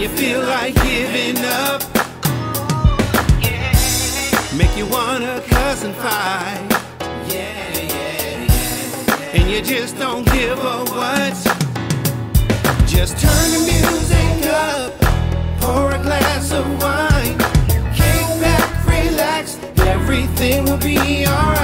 you feel like giving up, make you wanna cuss and fight, and you just don't give a what. Just turn the music up, pour a glass of wine, kick back, relax, everything will be alright.